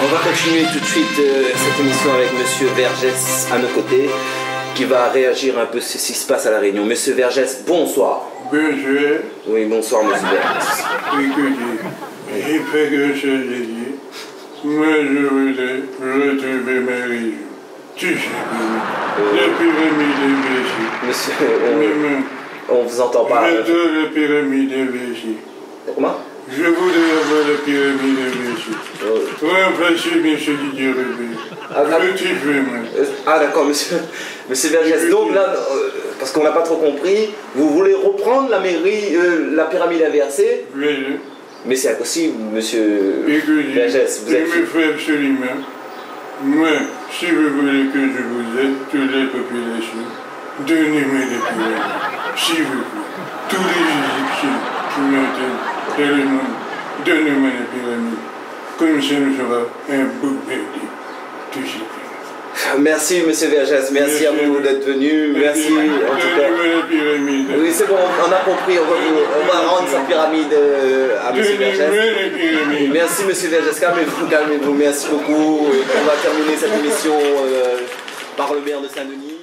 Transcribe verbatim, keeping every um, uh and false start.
On va continuer tout de suite euh, cette émission avec Monsieur Vergès à nos côtés, qui va réagir un peu sur ce qui se passe à La Réunion. Monsieur Vergès, bonsoir. Bonjour. Oui, bonsoir, Monsieur Vergès. Écoutez, j'ai fait que je l'ai dit. Moi, je voulais retrouver ma région. Tu sais, la pyramide de Véchy. Monsieur, Même, on, on vous entend pas. j'adore la pyramide de Véchy. Comment? Je voudrais avoir la pyramide de Véchy. Pour remplacer monsieur Didier Rebé. Ah, ah, Petit peu, moi. ah d'accord, monsieur, monsieur Vergès. Donc là, euh, parce qu'on n'a pas trop compris, vous voulez reprendre la mairie, euh, la pyramide inversée? Oui. Mais c'est impossible, monsieur Écoutez, Vergès. Vous il êtes... me faut absolument. Moi, si vous voulez que je vous aide, toutes les populations, donnez-moi des pyramides. S'il vous plaît. Tous les Égyptiens qui m'entendent dans le monde, donnez-moi des pyramides. Comme ça, nous aurons un beau pays. Tout simplement. Merci, monsieur Vergès. Merci, merci à vous d'être venu. Merci, en tout cas. Oui, c'est bon, on a compris. On va, vous, on va rendre sa pyramide euh, à monsieur Vergès. Merci, monsieur Vergès. Calmez-vous, calmez-vous. Merci beaucoup. On va terminer cette émission euh, par le maire de Saint-Denis.